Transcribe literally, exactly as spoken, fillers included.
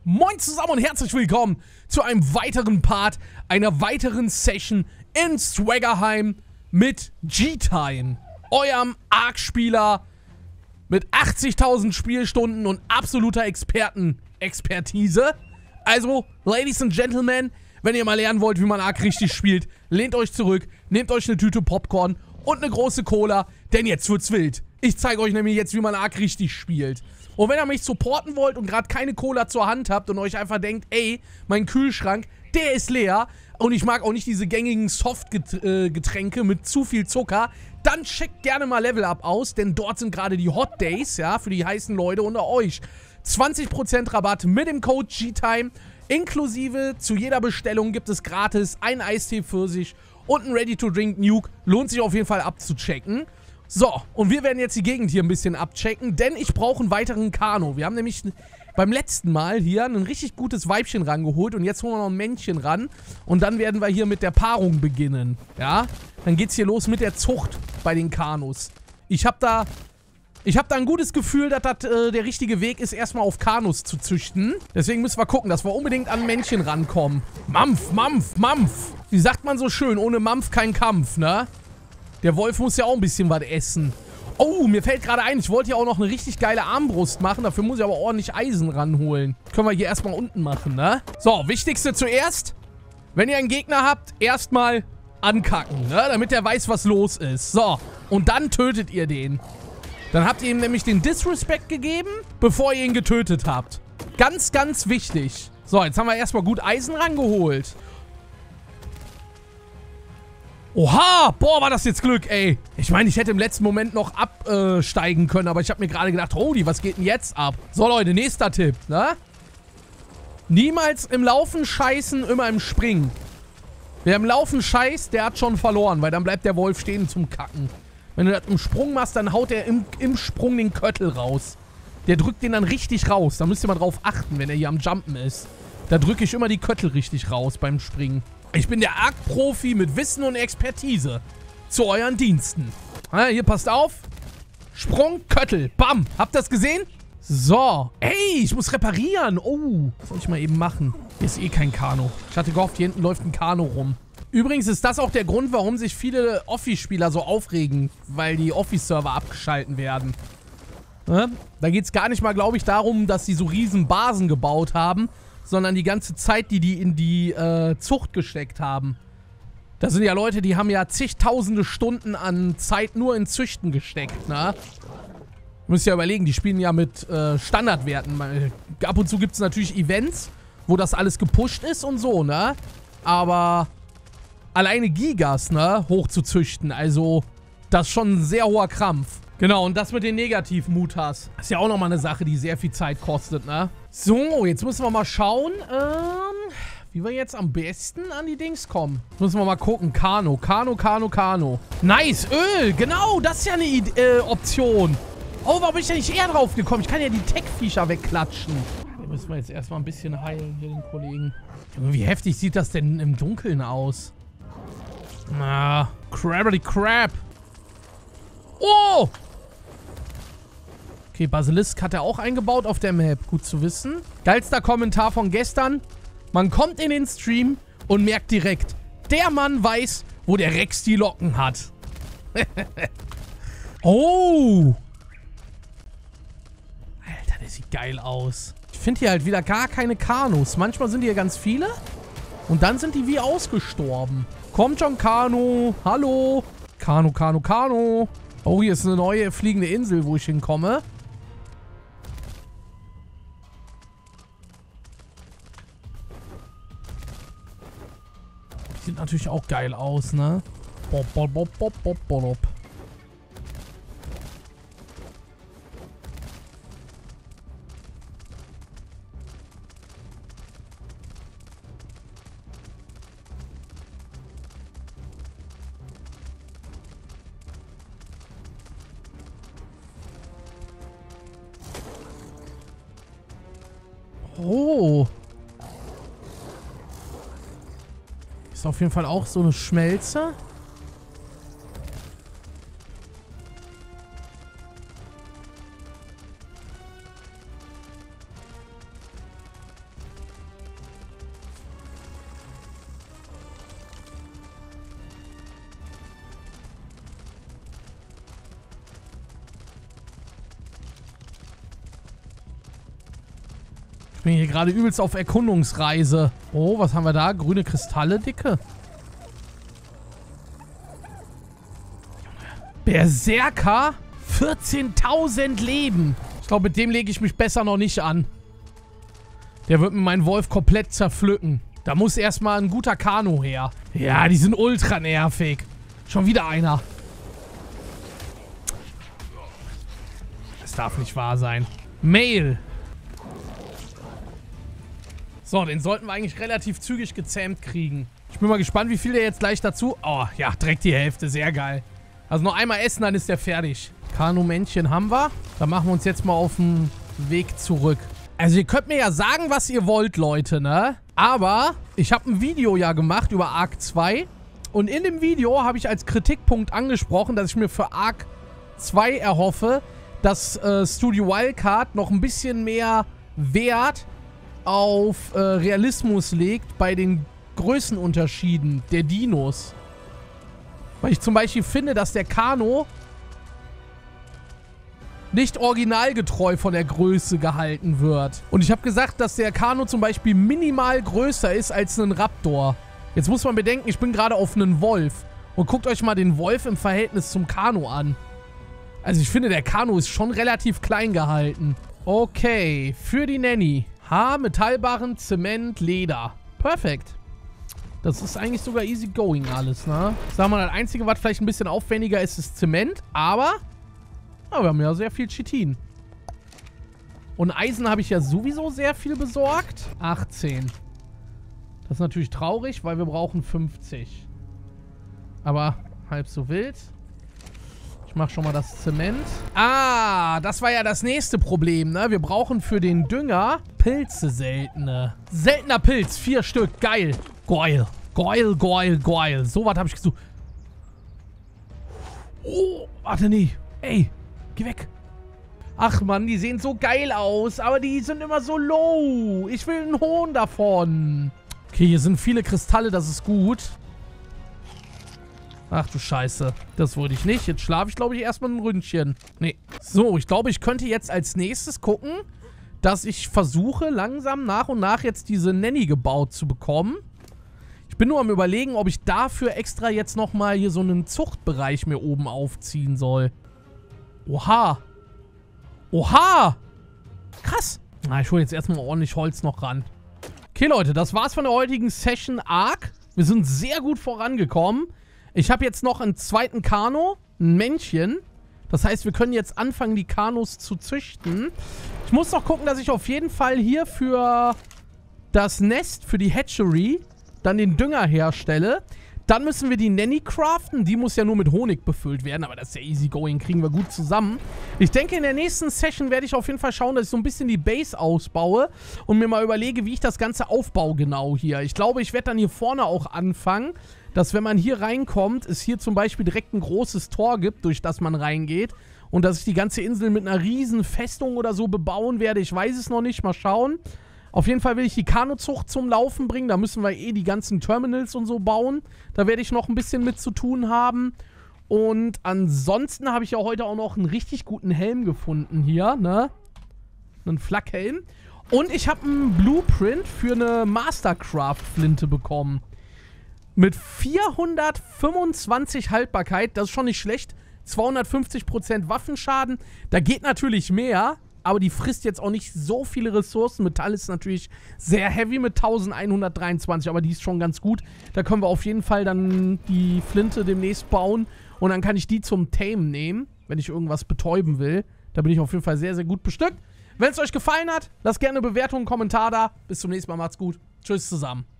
Moin zusammen und herzlich willkommen zu einem weiteren Part, einer weiteren Session in Swaggerheim mit G-Time, eurem Arc-Spieler mit achtzigtausend Spielstunden und absoluter Experten-Expertise. Also, Ladies and Gentlemen, wenn ihr mal lernen wollt, wie man Arc richtig spielt, lehnt euch zurück, nehmt euch eine Tüte Popcorn und eine große Cola, denn jetzt wird's wild. Ich zeige euch nämlich jetzt, wie man Arc richtig spielt. Und wenn ihr mich supporten wollt und gerade keine Cola zur Hand habt und euch einfach denkt, ey, mein Kühlschrank, der ist leer und ich mag auch nicht diese gängigen Softgetränke mit zu viel Zucker, dann checkt gerne mal Level Up aus, denn dort sind gerade die Hot Days, ja, für die heißen Leute unter euch. zwanzig Prozent Rabatt mit dem Code G-Time, inklusive zu jeder Bestellung gibt es gratis einen Eistee Pfirsich und einen Ready-to-Drink Nuke. Lohnt sich auf jeden Fall abzuchecken. So, und wir werden jetzt die Gegend hier ein bisschen abchecken, denn ich brauche einen weiteren Kano. Wir haben nämlich beim letzten Mal hier ein richtig gutes Weibchen rangeholt und jetzt holen wir noch ein Männchen ran. Und dann werden wir hier mit der Paarung beginnen, ja? Dann geht's hier los mit der Zucht bei den Kanos. Ich habe da, ich habe da ein gutes Gefühl, dass das äh, der richtige Weg ist, erstmal auf Kanos zu züchten. Deswegen müssen wir gucken, dass wir unbedingt an Männchen rankommen. Mampf, Mampf, Mampf. Wie sagt man so schön, ohne Mampf kein Kampf, ne? Der Wolf muss ja auch ein bisschen was essen. Oh, mir fällt gerade ein, ich wollte ja auch noch eine richtig geile Armbrust machen. Dafür muss ich aber ordentlich Eisen ranholen. Können wir hier erstmal unten machen, ne? So, wichtigste zuerst. Wenn ihr einen Gegner habt, erstmal ankacken, ne? Damit der weiß, was los ist. So, und dann tötet ihr den. Dann habt ihr ihm nämlich den Disrespect gegeben, bevor ihr ihn getötet habt. Ganz, ganz wichtig. So, jetzt haben wir erstmal gut Eisen rangeholt. Oha! Boah, war das jetzt Glück, ey. Ich meine, ich hätte im letzten Moment noch absteigen äh, können, aber ich habe mir gerade gedacht, Rodi, was geht denn jetzt ab? So, Leute, nächster Tipp, ne? Niemals im Laufen scheißen, immer im Springen. Wer im Laufen scheißt, der hat schon verloren, weil dann bleibt der Wolf stehen zum Kacken. Wenn du das im Sprung machst, dann haut er im, im Sprung den Köttel raus. Der drückt den dann richtig raus. Da müsst ihr mal drauf achten, wenn er hier am Jumpen ist. Da drücke ich immer die Köttel richtig raus beim Springen. Ich bin der Arc-Profi mit Wissen und Expertise. Zu euren Diensten. Ja, hier, passt auf. Sprung, Köttel. Bam. Habt ihr das gesehen? So. Ey, ich muss reparieren. Oh, das soll ich mal eben machen. Hier ist eh kein Kano. Ich hatte gehofft, hier hinten läuft ein Kano rum. Übrigens ist das auch der Grund, warum sich viele Office-Spieler so aufregen. Weil die Office-Server abgeschalten werden. Ja? Da geht es gar nicht mal, glaube ich, darum, dass sie so riesen Basen gebaut haben, sondern die ganze Zeit, die die in die äh, Zucht gesteckt haben. Das sind ja Leute, die haben ja zigtausende Stunden an Zeit nur in Züchten gesteckt, ne? Ihr müsst ja überlegen, die spielen ja mit äh, Standardwerten. Ab und zu gibt es natürlich Events, wo das alles gepusht ist und so, ne? Aber alleine Gigas, ne, hoch zu züchten, also das ist schon ein sehr hoher Krampf. Genau, und das mit den Negativ-Mutas ist ja auch nochmal eine Sache, die sehr viel Zeit kostet, ne? So, jetzt müssen wir mal schauen, ähm, wie wir jetzt am besten an die Dings kommen. Jetzt müssen wir mal gucken. Kano, Kano, Kano, Kano. Nice, Öl, genau, das ist ja eine äh, Option. Oh, warum bin ich da nicht eher drauf gekommen? Ich kann ja die Tech-Viecher wegklatschen. Hier müssen wir jetzt erstmal ein bisschen heilen, hier den Kollegen. Wie heftig sieht das denn im Dunkeln aus? Na, Crabbity Crab. Oh! Okay, Basilisk hat er auch eingebaut auf der Map. Gut zu wissen. Geilster Kommentar von gestern. Man kommt in den Stream und merkt direkt, der Mann weiß, wo der Rex die Locken hat. Oh! Alter, der sieht geil aus. Ich finde hier halt wieder gar keine Kanos. Manchmal sind hier ganz viele und dann sind die wie ausgestorben. Kommt schon, Kano. Hallo. Kano, Kano, Kano. Oh, hier ist eine neue fliegende Insel, wo ich hinkomme. Sieht natürlich auch geil aus, ne? Bop, bop, bop, bop, bop, bop. Oh. Ist auf jeden Fall auch so eine Schmelze. Ich bin hier gerade übelst auf Erkundungsreise. Oh, was haben wir da? Grüne Kristalle, Dicke. Berserker? vierzehntausend Leben. Ich glaube, mit dem lege ich mich besser noch nicht an. Der wird mir meinen Wolf komplett zerpflücken. Da muss erstmal ein guter Kano her. Ja, die sind ultra nervig. Schon wieder einer. Das darf nicht wahr sein. Mail. So, den sollten wir eigentlich relativ zügig gezähmt kriegen. Ich bin mal gespannt, wie viel der jetzt gleich dazu... Oh, ja, direkt die Hälfte. Sehr geil. Also noch einmal essen, dann ist der fertig. Kanu-Männchen haben wir. Dann machen wir uns jetzt mal auf den Weg zurück. Also ihr könnt mir ja sagen, was ihr wollt, Leute, ne? Aber ich habe ein Video ja gemacht über Ark zwei. Und in dem Video habe ich als Kritikpunkt angesprochen, dass ich mir für Ark zwei erhoffe, dass äh, Studio Wildcard noch ein bisschen mehr Wert auf äh, Realismus legt bei den Größenunterschieden der Dinos. Weil ich zum Beispiel finde, dass der Kano nicht originalgetreu von der Größe gehalten wird. Und ich habe gesagt, dass der Kano zum Beispiel minimal größer ist als ein Raptor. Jetzt muss man bedenken, ich bin gerade auf einen Wolf. Und guckt euch mal den Wolf im Verhältnis zum Kano an. Also ich finde, der Kano ist schon relativ klein gehalten. Okay, für die Nanny. Haar, Metallbarren, Zement, Leder. Perfekt. Das ist eigentlich sogar easy going alles, ne? Ich sag mal, das Einzige, was vielleicht ein bisschen aufwendiger ist, ist Zement. Aber, ja, wir haben ja sehr viel Chitin. Und Eisen habe ich ja sowieso sehr viel besorgt. achtzehn. Das ist natürlich traurig, weil wir brauchen fünfzig. Aber halb so wild. Ich mache schon mal das Zement. Ah, das war ja das nächste Problem, ne? Wir brauchen für den Dünger Pilze seltene. Seltener Pilz, vier Stück. Geil. Geil. Geil, geil, geil. So was habe ich gesucht. Oh, warte, nee. Ey, geh weg. Ach Mann, die sehen so geil aus, aber die sind immer so low. Ich will einen hohen davon. Okay, hier sind viele Kristalle, das ist gut. Ach du Scheiße. Das wollte ich nicht. Jetzt schlafe ich, glaube ich, erstmal ein Ründchen. Nee. So, ich glaube, ich könnte jetzt als nächstes gucken, dass ich versuche, langsam nach und nach jetzt diese Nanny gebaut zu bekommen. Ich bin nur am Überlegen, ob ich dafür extra jetzt nochmal hier so einen Zuchtbereich mir oben aufziehen soll. Oha. Oha. Krass. Na, ich hole jetzt erstmal ordentlich Holz noch ran. Okay, Leute, das war's von der heutigen Session Ark. Wir sind sehr gut vorangekommen. Ich habe jetzt noch einen zweiten Kano, ein Männchen. Das heißt, wir können jetzt anfangen, die Kanos zu züchten. Ich muss noch gucken, dass ich auf jeden Fall hier für das Nest, für die Hatchery, dann den Dünger herstelle. Dann müssen wir die Nanny craften. Die muss ja nur mit Honig befüllt werden, aber das ist ja easy going, kriegen wir gut zusammen. Ich denke, in der nächsten Session werde ich auf jeden Fall schauen, dass ich so ein bisschen die Base ausbaue und mir mal überlege, wie ich das Ganze aufbaue genau hier. Ich glaube, ich werde dann hier vorne auch anfangen, dass wenn man hier reinkommt, es hier zum Beispiel direkt ein großes Tor gibt, durch das man reingeht. Und dass ich die ganze Insel mit einer riesen Festung oder so bebauen werde. Ich weiß es noch nicht, mal schauen. Auf jeden Fall will ich die Kanuzucht zum Laufen bringen. Da müssen wir eh die ganzen Terminals und so bauen. Da werde ich noch ein bisschen mit zu tun haben. Und ansonsten habe ich ja heute auch noch einen richtig guten Helm gefunden hier, ne? Einen Flakhelm. Und ich habe einen Blueprint für eine Mastercraft-Flinte bekommen. Mit vierhundertfünfundzwanzig Haltbarkeit, das ist schon nicht schlecht. zweihundertfünfzig Prozent Waffenschaden. Da geht natürlich mehr, aber die frisst jetzt auch nicht so viele Ressourcen. Metall ist natürlich sehr heavy mit elfhundertdreiundzwanzig, aber die ist schon ganz gut. Da können wir auf jeden Fall dann die Flinte demnächst bauen. Und dann kann ich die zum Tamen nehmen, wenn ich irgendwas betäuben will. Da bin ich auf jeden Fall sehr, sehr gut bestückt. Wenn es euch gefallen hat, lasst gerne eine Bewertung, einen Kommentar da. Bis zum nächsten Mal, macht's gut. Tschüss zusammen.